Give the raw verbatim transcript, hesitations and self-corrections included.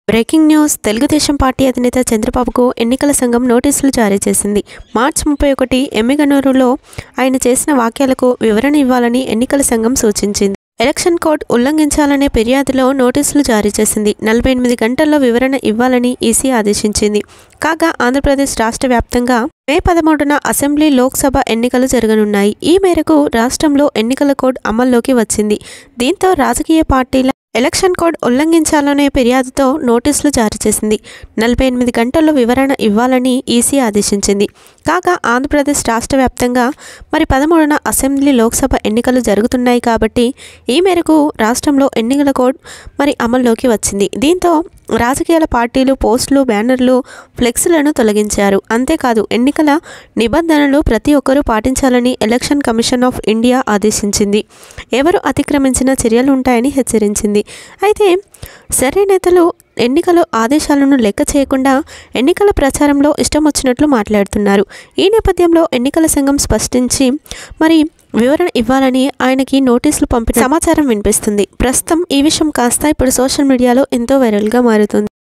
Breaking news Telugu Desam party అధినేత చంద్రబాబుకు ఎన్నికల సంఘం నోటీసులు జారీ చేసింది. మార్చి ముప్పై ఒకటి ఎమ్మిగనూరులో ఆయన చేసిన వ్యాఖ్యలకు వివరణ ఇవ్వాలని ఎన్నికల సంఘం సూచించింది. ఎలక్షన్ కోడ్ ఉల్లంఘించాలనే ఫిర్యాదులో నోటీసులు జారీ చేసింది. నలభై ఎనిమిది గంటల్లో వివరణ ఇవ్వాలని ఈసీ ఆదేశించింది. కాగా ఆంధ్రప్రదేశ్ రాష్ట్ర వ్యాప్తంగా మే పదమూడున అసెంబ్లీ, లోక్సభ ఎన్నికలు జరగనున్నాయి. ఈ మేరకు రాష్ట్రంలో ఎన్నికల కోడ్ అమల్లోకి వచ్చింది. దీంతో రాజకీయ పార్టీల ఎలక్షన్ కోడ్ ఉల్లంఘించాలనే ఫిర్యాదుతో నోటీసులు జారీ చేసింది. నలభై ఎనిమిది గంటల్లో వివరణ ఇవ్వాలని ఈసీ ఆదేశించింది. కాగా ఆంధ్రప్రదేశ్ రాష్ట్ర వ్యాప్తంగా మరి పదమూడున అసెంబ్లీ, లోక్సభ ఎన్నికలు జరుగుతున్నాయి కాబట్టి ఈ మేరకు రాష్ట్రంలో ఎన్నికల కోడ్ మరి అమల్లోకి వచ్చింది. దీంతో రాజకీయాల పార్టీలు పోస్టులు, బ్యానర్లు, ఫ్లెక్స్లను తొలగించారు. అంతేకాదు ఎన్నికల నిబంధనలు ప్రతి ఒక్కరూ పాటించాలని ఎలక్షన్ కమిషన్ ఆఫ్ ఇండియా ఆదేశించింది. ఎవరు అతిక్రమించిన చర్యలు ఉంటాయని హెచ్చరించింది. అయితే సరే నేతలు ఎన్నికల ఆదేశాలను లెక్క చేయకుండా ఎన్నికల ప్రచారంలో ఇష్టం వచ్చినట్లు మాట్లాడుతున్నారు. ఈ నేపథ్యంలో ఎన్నికల సంఘం స్పష్టించి మరి వివరణ ఇవ్వాలని ఆయనకి నోటీసులు పంపిన సమాచారం వినిపిస్తుంది. ప్రస్తుతం ఈ విషయం కాస్త ఇప్పుడు సోషల్ మీడియాలో ఎంతో వైరల్గా మారుతుంది.